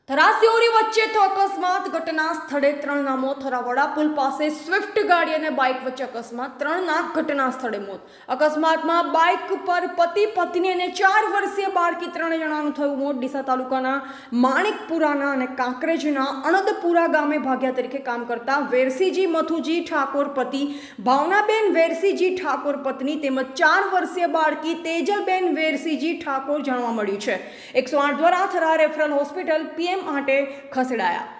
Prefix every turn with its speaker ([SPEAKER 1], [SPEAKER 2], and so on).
[SPEAKER 1] થરાસિયોરી વચ્ચે તો અકસ્માત, ઘટના સ્થળે 3ના મોત. થરા વડાપુલ પાસે સ્વિફ્ટ ગાડી અને બાઇક વચ્ચે અકસ્માત, 3ના ઘટના સ્થળે મોત. અકસ્માતમાં બાઇક પર પતિ પત્ની અને 4 વર્ષીય બાળકી 3 જણાનું થયું મોત. ડીસા તાલુકાના માણિકપુરાના અને કાંકરેજના અણદપુરા ગામે ભાગ્યા તરીકે કામ કરતા વેરસીજી મથુજી ઠાકોર પતિ, ભાવનાબેન વેરસીજી ઠાકોર પત્ની તેમજ 4 વર્ષીય બાળકી તેજલબેન વેરસીજી ઠાકોર જાણવા મળ્યું છે. 108 દ્વારા થરા રેફરલ હોસ્પિટલ પીએમ માટે ખસેડાયા.